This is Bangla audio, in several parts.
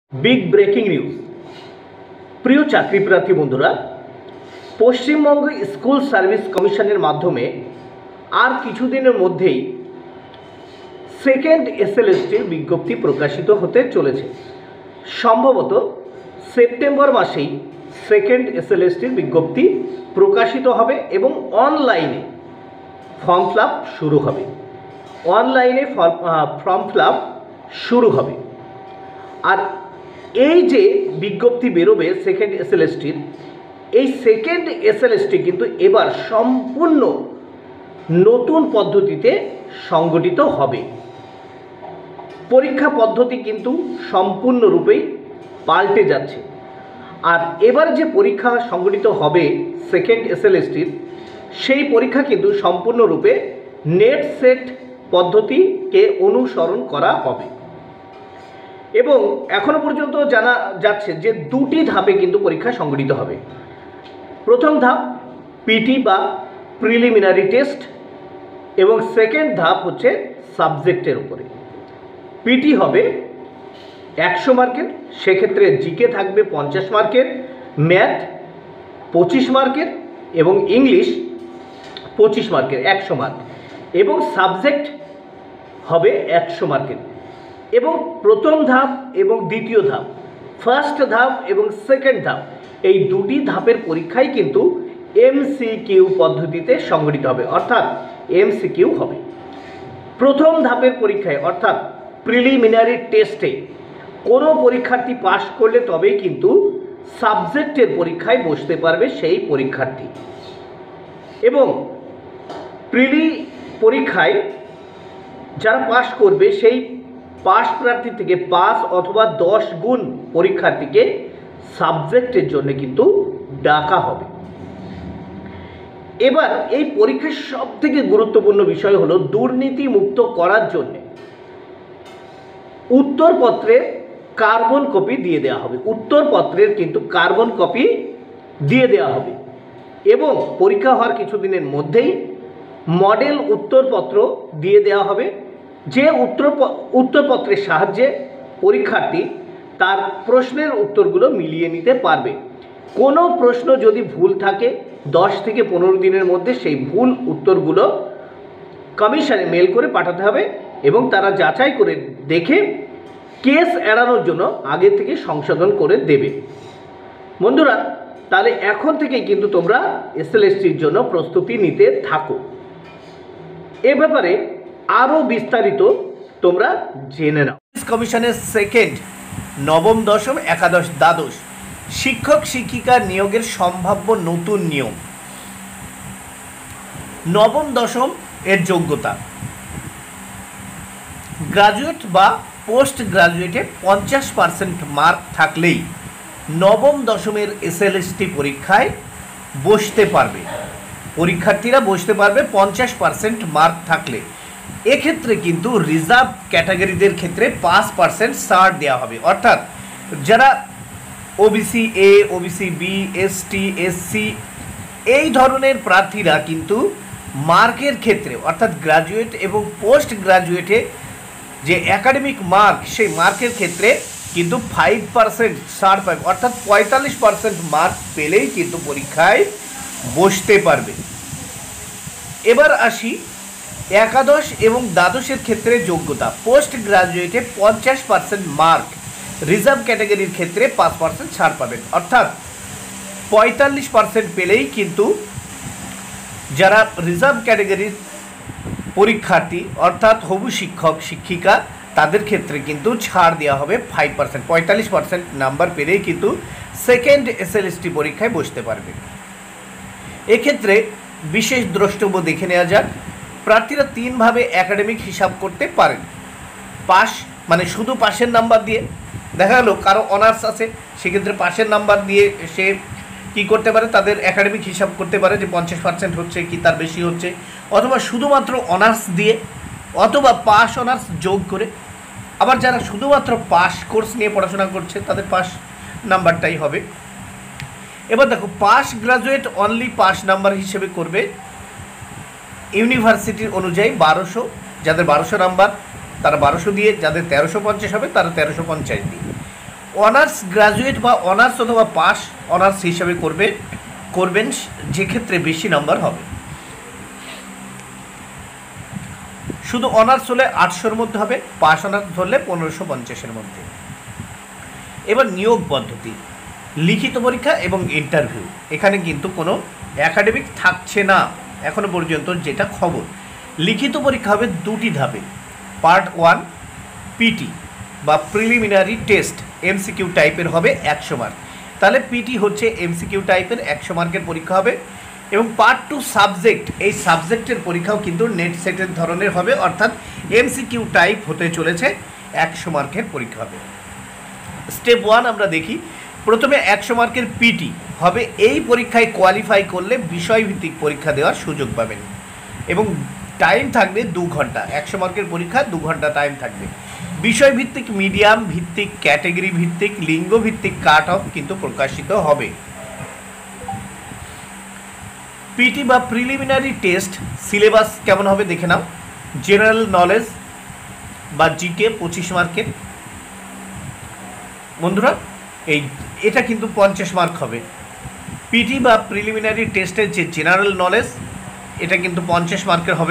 Big breaking news. প্রিয় চাকরি প্রার্থী বন্ধুরা, পশ্চিমবঙ্গ স্কুল সার্ভিস কমিশনের মাধ্যমে আর কিছুদিনের মধ্যেই সেকেন্ড এসএলএসটির বিজ্ঞপ্তি প্রকাশিত হতে চলেছে। সম্ভবত সেপ্টেম্বর মাসেই সেকেন্ড এসএলএসটির বিজ্ঞপ্তি প্রকাশিত হবে এবং অনলাইনে ফর্ম ফিল আপ শুরু হবে। আর এই যে বিজ্ঞপ্তি বেরোবে সেকেন্ড এসএলএসটির, এই সেকেন্ড এসএলএসটি কিন্তু এবার সম্পূর্ণ নতুন পদ্ধতিতে সংগঠিত হবে। পরীক্ষা পদ্ধতি কিন্তু সম্পূর্ণরূপেই পাল্টে যাচ্ছে। আর এবার যে পরীক্ষা সংগঠিত হবে সেকেন্ড এসএলএসটির, সেই পরীক্ষা কিন্তু সম্পূর্ণরূপে নেট সেট পদ্ধতিকে অনুসরণ করা হবে। এবং এখনো পর্যন্ত জানা যাচ্ছে যে দুটি ধাপে কিন্তু পরীক্ষা সংগঠিত হবে। প্রথম ধাপ পিটি বা প্রিলিমিনারি টেস্ট এবং সেকেন্ড ধাপ হচ্ছে সাবজেক্টের উপরে। পিটি হবে 100 মার্কের, সেক্ষেত্রে জিকে থাকবে 50 মার্কের, ম্যাথ 25 মার্কের এবং ইংলিশ 25 মার্কের 100 মার্ক, এবং সাবজেক্ট হবে 100 মার্কের। এবং প্রথম ধাপ এবং দ্বিতীয় ধাপ, ফার্স্ট ধাপ এবং সেকেন্ড ধাপ, এই দুটি ধাপের পরীক্ষাই কিন্তু এমসিকিউ পদ্ধতিতে সংগঠিত হবে, অর্থাৎ এমসিকিউ হবে। প্রথম ধাপের পরীক্ষায় অর্থাৎ প্রিলিমিনারি টেস্টে কোনো পরীক্ষার্থী পাশ করলে তবেই কিন্তু সাবজেক্টের পরীক্ষায় বসতে পারবে সেই পরীক্ষার্থী। এবং প্রিলি পরীক্ষায় যারা পাশ করবে সেই পাশ প্রার্থী থেকে 5 অথবা 10 গুণ পরীক্ষার্থীকে সাবজেক্টের জন্য কিন্তু ডাকা হবে। এবার এই পরীক্ষার সবথেকে গুরুত্বপূর্ণ বিষয় হলো দুর্নীতি মুক্ত করার জন্য উত্তরপত্রের কার্বন কপি দিয়ে দেওয়া হবে। উত্তরপত্রের কিন্তু কার্বন কপি দিয়ে দেওয়া হবে এবং পরীক্ষা হওয়ার কিছুদিনের মধ্যেই মডেল উত্তরপত্র দিয়ে দেওয়া হবে, যে উত্তরপত্রের সাহায্যে পরীক্ষার্থী তার প্রশ্নের উত্তরগুলো মিলিয়ে নিতে পারবে। কোনো প্রশ্ন যদি ভুল থাকে 10 থেকে 15 দিনের মধ্যে সেই ভুল উত্তরগুলো কমিশনে মেল করে পাঠাতে হবে এবং তারা যাচাই করে দেখে কেস এড়ানোর জন্য আগে থেকে সংশোধন করে দেবে। বন্ধুরা, তাহলে এখন থেকেই কিন্তু তোমরা এসএলএসটির জন্য প্রস্তুতি নিতে থাকো। এ ব্যাপারে আরও বিস্তারিত তোমরা জেনে নাও। কমিশনের সেকেন্ড, নবম, দশম, একাদশ, দ্বাদশ শিক্ষক শিক্ষিকা নিয়োগের সম্ভাব্য নতুন নিয়ম। নবম দশম এর যোগ্যতা, গ্রাজুয়েট বা পোস্ট গ্রাজুয়েটে 50% মার্ক থাকলেই নবম দশমের এসএলএসটি পরীক্ষায় বসতে পারবে। পরীক্ষার্থীরা বসতে পারবে 50% মার্ক থাকলে। এক্ষেত্রে কিন্তু রিজার্ভ ক্যাটাগরিদের ক্ষেত্রে 5% ছাড় দেওয়া হবে, অর্থাৎ যারা OBC A, OBC B, ST, SC এই ধরনের প্রার্থীরা কিন্তু মার্কের ক্ষেত্রে অর্থাৎ গ্রাজুয়েট এবং পোস্ট গ্রাজুয়েটে যে একাডেমিক মার্ক, সেই মার্কের ক্ষেত্রে কিন্তু 5% ছাড় পাবে, অর্থাৎ 45% মার্ক পেলেই কিন্তু পরীক্ষায় বসতে পারবে। এবার আসি একাদশ এবং দ্বাদশের ক্ষেত্রে যোগ্যতা। পোস্ট গ্রাজুয়েটে 50% মার্ক, রিজার্ভ ক্যাটাগরির ক্ষেত্রে 5% ছাড় পাবেন, অর্থাৎ 45% পেলেই কিন্তু যারা রিজার্ভ ক্যাটাগরির পরীক্ষার্থী অর্থাৎ হবু শিক্ষক শিক্ষিকা তাদের ক্ষেত্রে কিন্তু ছাড় দেওয়া হবে 5%। 45% নাম্বার পেলেই কিন্তু সেকেন্ড এসএলএসটি পরীক্ষায় বসতে পারবে। এক্ষেত্রে বিশেষ দ্রষ্টব্য দেখে নেওয়া যাক। প্রার্থীরা 3 ভাবে একাডেমিক হিসাব করতে পারেন। পাস মানে শুধু পাশের নাম্বার দিয়ে, দেখা গেল কারো অনার্স আছে, সেক্ষেত্রে পাশের নাম্বার দিয়ে সে কি করতে পারে, তাদের একাডেমিক হিসাব করতে পারে যে 50% হচ্ছে কি তার বেশি হচ্ছে, অথবা শুধুমাত্র অনার্স দিয়ে, অথবা পাস অনার্স যোগ করে। আবার যারা শুধুমাত্র পাস কোর্স নিয়ে পড়াশোনা করছে তাদের পাস নাম্বারটাই হবে। এবার দেখো, pass graduate only pass number হিসেবে করবে ইউনিভার্সিটির অনুযায়ী 1200, যাদের 1200 নাম্বার তারা 1200 দিয়ে, যাদের 1350 হবে তারা 1350 দিয়ে। অনার্স গ্রাজুয়েট বা অনার্স অথবা পাস অনার্স হিসাবে করবেন, যেক্ষেত্রে বেশি নাম্বার হবে। শুধু অনার্স হলে 800-র মধ্যে হবে, পাস অনার্স ধরলে 1550-এর মধ্যে। এবার নিয়োগ পদ্ধতি, লিখিত পরীক্ষা এবং ইন্টারভিউ। এখানে কিন্তু কোনো একাডেমিক থাকছে না এখনো পর্যন্ত, যেটা খবর। লিখিত পরীক্ষা হবে 2টি ধাপে। পার্ট 1 পিটি বা প্রিলিমিনারি টেস্ট, এমসিকিউ টাইপের হবে 100 মার্ক। তাহলে পিটি হচ্ছে এমসিকিউ টাইপের 100 মার্কের পরীক্ষা হবে। এবং পার্ট 2 সাবজেক্ট, এই সাবজেক্টের পরীক্ষাও কিন্তু নেট সেটের ধরনের হবে, অর্থাৎ এমসিকিউ টাইপ হতে চলেছে, 100 মার্কের পরীক্ষা হবে। স্টেপ 1 আমরা দেখি। প্রথমে 100 মার্কের পিটি হবে। এই পরীক্ষায় কোয়ালিফাই করলে বিষয়ভিত্তিক পরীক্ষা দেওয়ার সুযোগ পাবেন এবং টাইম থাকবে 2 ঘন্টা। 100 মার্কের পরীক্ষা 2 ঘন্টা টাইম থাকবে। বিষয়ভিত্তিক, মিডিয়াম ভিত্তিক, ক্যাটেগরি ভিত্তিক, লিঙ্গ ভিত্তিক কাট অফ কিন্তু প্রকাশিত হবে। পিটি বা প্রিলিমিনারি টেস্ট সিলেবাস কেমন হবে দেখে নাও। জেনারেল নলেজ বা জিকে 25 মার্কের। বন্ধুরা এটা কিন্তু 50 মার্ক হবে। পিটি বা প্রিলিমিনারি টেস্টের যে জেনারেল নলেজ, এটা কিন্তু 50 মার্কের হবে।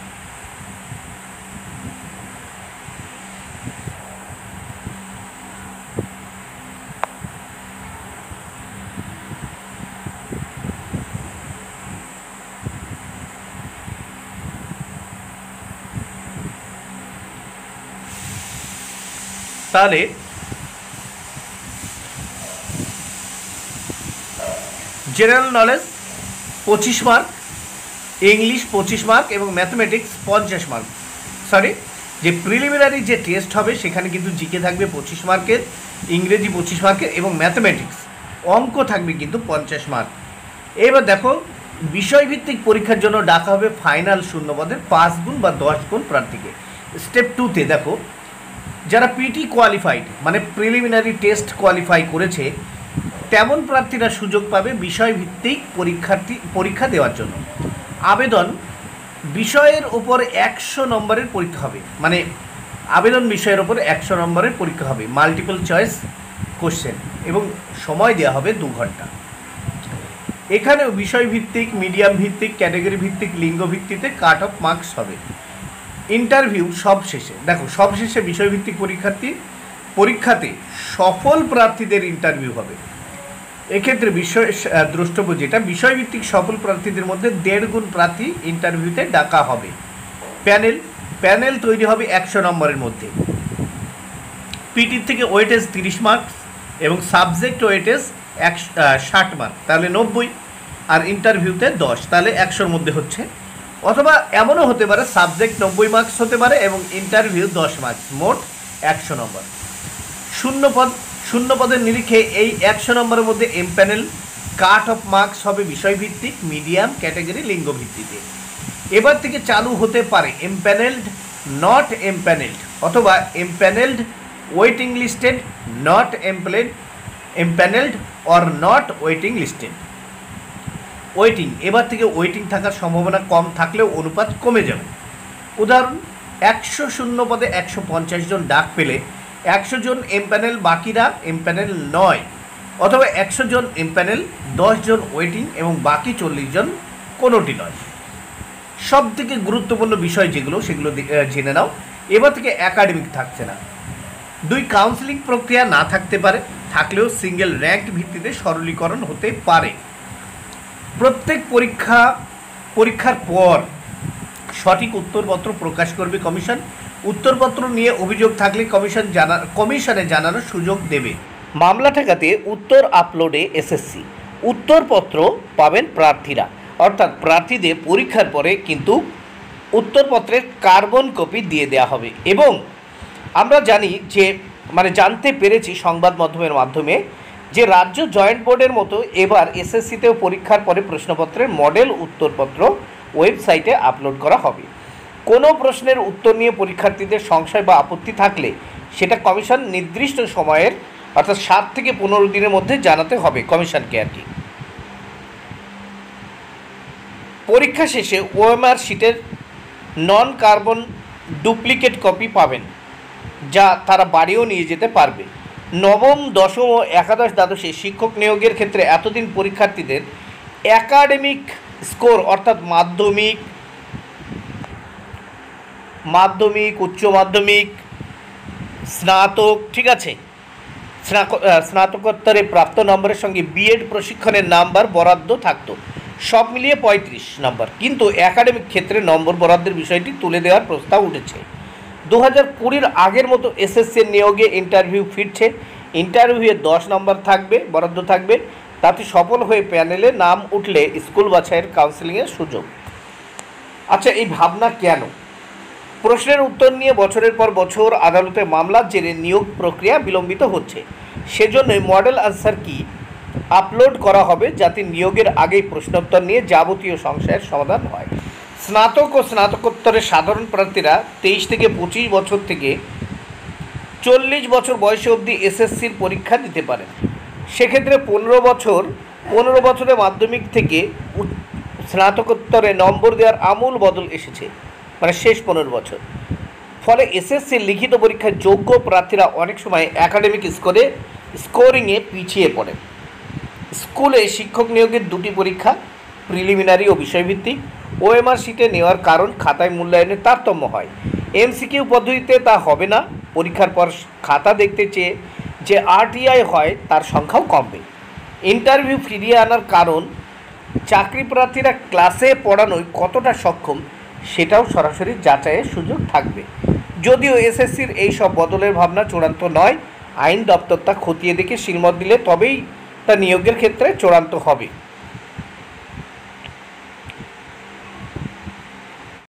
তাহলে general knowledge 25 mark, English 25 mark এবং ম্যাথমেটিক্স 50 মার্ক। যে প্রিলিমিনারি যে টেস্ট হবে সেখানে কিন্তু জিকে থাকবে 25 মার্কের, ইংরেজি 25 মার্কের এবং ম্যাথমেটিক্স অঙ্ক থাকবে কিন্তু 50 মার্ক। এবার দেখো, বিষয়ভিত্তিক পরীক্ষার জন্য ডাকা হবে ফাইনাল শূন্যপদের 5 গুণ বা 10 গুণ প্রার্থীকে। স্টেপ 2তে দেখো, যারা পিটি কোয়ালিফাইড মানে প্রিলিমিনারি টেস্ট কোয়ালিফাই করেছে তেমন প্রার্থীরা সুযোগ পাবে বিষয়ভিত্তিক পরীক্ষা দেওয়ার জন্য। আবেদন বিষয়ের ওপর 100 নম্বরের পরীক্ষা হবে, মানে আবেদন বিষয়ের ওপর 100 নম্বরের পরীক্ষা হবে, মাল্টিপল চয়েস কোশ্চেন, এবং সময় দেওয়া হবে 2 ঘন্টা। এখানেও বিষয়ভিত্তিক, মিডিয়াম ভিত্তিক, ক্যাটাগরি ভিত্তিক, লিঙ্গ ভিত্তিতে কাট অফ মার্কস হবে। ইন্টারভিউ সবশেষে, দেখো সবশেষে বিষয়ভিত্তিক পরীক্ষাতে সফল প্রার্থীদের ইন্টারভিউ হবে। এক্ষেত্রে দ্রষ্টব্য যেটা, বিষয়ভিত্তিক সফল প্রার্থীদের মধ্যে 1.5 গুণ প্রার্থী ইন্টারভিউতে ডাকা হবে। প্যানেল তৈরি হবে 100 নম্বরের মধ্যে। পিটির থেকে ওয়েটেজ 30 মার্কস এবং সাবজেক্ট ওয়েটেজ 60 মার্ক, তাহলে 90, আর ইন্টারভিউতে 10, তাহলে 100-র মধ্যে হচ্ছে। অথবা এমনও হতে পারে সাবজেক্ট 90 মার্কস হতে পারে এবং ইন্টারভিউ 10 মার্কস, মোট 100 নম্বর। শূন্য পদের নিরিখে এই 100 নম্বরের মধ্যে এমপ্যানেল কাট অফ মার্কস হবে বিষয়ভিত্তিক, মিডিয়াম, ক্যাটাগরি, লিঙ্গ ভিত্তিতে। এবার থেকে চালু হতে পারে এমপ্যানেলড, নট এমপ্যানেলড, অথবা empanelled waiting listed, not empanelled or not waiting listed. Waiting, এবার থেকে ওয়েটিং থাকার সম্ভাবনা কম থাকলেও অনুপাত কমে যাবে। উদাহরণ, 100 শূন্য পদে 150 জন ডাক পেলে 100 জন এমপ্যানেল, বাকিরা এমপ্যানেল নয়, অথবা 100 জন এমপ্যানেল, 10 জন ওয়েটিং এবং বাকি 40 জন কোনোটি নয়। সব থেকে গুরুত্বপূর্ণ বিষয় যেগুলো সেগুলো জেনে নাও। এবার থেকে একাডেমিক থাকছে না। 2, কাউন্সেলিং প্রক্রিয়া না থাকতে পারে, থাকলেও সিঙ্গেল র্যাঙ্ক ভিত্তিতে সরলীকরণ হতে পারে। প্রত্যেক পরীক্ষার পর সঠিক উত্তরপত্র প্রকাশ করবে কমিশন। উত্তরপত্র নিয়ে অভিযোগ থাকলে কমিশনে জানানোর সুযোগ দেবে। মামলা ঠেকাতে উত্তর আপলোডে এসএসসি, উত্তরপত্র পাবেন প্রার্থীরা, অর্থাৎ প্রার্থীদের পরীক্ষার পরে কিন্তু উত্তরপত্রের কার্বন কপি দিয়ে দেওয়া হবে। এবং আমরা জানি যে জানতে পেরেছি সংবাদ মাধ্যমের মাধ্যমে যে রাজ্য জয়েন্ট বোর্ডের মতো এবার এসএসসিতেও পরীক্ষার পরে প্রশ্নপত্রের মডেল উত্তরপত্র ওয়েবসাইটে আপলোড করা হবে। কোনো প্রশ্নের উত্তর নিয়ে পরীক্ষার্থীদের সংশয় বা আপত্তি থাকলে সেটা কমিশন নির্দিষ্ট সময়ের, অর্থাৎ 7 থেকে 15 দিনের মধ্যে জানাতে হবে কমিশনকে আর কি। পরীক্ষা শেষে ওএমআর শিটের নন কার্বন ডুপ্লিকেট কপি পাবেন, যা তারা বাড়িও নিয়ে যেতে পারবে। নবম, দশম ও একাদশ দ্বাদশে শিক্ষক নিয়োগের ক্ষেত্রে এতদিন পরীক্ষার্থীদের একাডেমিক স্কোর অর্থাৎ মাধ্যমিক, উচ্চ মাধ্যমিক, স্নাতক, ঠিক আছে, স্নাতকোত্তরে প্রাপ্ত নম্বরের সঙ্গে বিএড প্রশিক্ষণের নাম্বার বরাদ্দ থাকতো, সব মিলিয়ে 35 নম্বর। কিন্তু একাডেমিক ক্ষেত্রে নম্বর বরাদ্দের বিষয়টি তুলে দেওয়ার প্রস্তাব উঠেছে। 2020 আগের মতো এসএসসি নিয়োগে ইন্টারভিউ ফিরছে। ইন্টারভিউয়ে 10 নম্বর থাকবে, বরাদ্দ থাকবে। তাতে সফল হয়ে প্যানেলে নাম উঠলে স্কুল বাছাইয়ের কাউন্সেলিংয়ের সুযোগ। আচ্ছা, এই ভাবনা কেন? প্রশ্নের উত্তর নিয়ে বছরের পর বছর আদালতে মামলার জেরে নিয়োগ প্রক্রিয়া বিলম্বিত হচ্ছে। সেজন্যই মডেল আনসার কি আপলোড করা হবে, যাতে নিয়োগের আগেই প্রশ্নোত্তর নিয়ে যাবতীয় সংশয়ের সমাধান হয়। স্নাতক ও স্নাতকোত্তরের সাধারণ প্রার্থীরা 23 থেকে 25 বছর থেকে 40 বছর বয়সে অবধি এসএসসির পরীক্ষা দিতে পারেন। সেক্ষেত্রে 15 বছরে মাধ্যমিক থেকে স্নাতকোত্তরে নম্বর দেওয়ার আমূল বদল এসেছে, মানে শেষ 15 বছর। ফলে এসএসসির লিখিত পরীক্ষায় যোগ্য প্রার্থীরা অনেক সময় একাডেমিক স্কোরিংয়ে পিছিয়ে পড়ে। স্কুলে শিক্ষক নিয়োগের 2টি পরীক্ষা, প্রিলিমিনারি ও বিষয়ভিত্তিক। ওএমআর শিটে নেওয়ার কারণ খাতায় মূল্যায়নের তারতম্য হয়। এমসিকিউ পদ্ধতিতে তা হবে না। পরীক্ষার পর খাতা দেখতে চেয়ে যে আরটিআই হয় তার সংখ্যাও কমবে। ইন্টারভিউ ফিরিয়ে আনার কারণ, চাকরি প্রার্থীরা ক্লাসে পড়ানোয় কতটা সক্ষম সেটাও সরাসরি যাচাইয়ের সুযোগ থাকবে। যদিও এসএসসির এই সব বদলের ভাবনা চূড়ান্ত নয়, আইন দপ্তর তা খতিয়ে দেখে সিলমত দিলে তবেই তা নিয়োগের ক্ষেত্রে চূড়ান্ত হবে।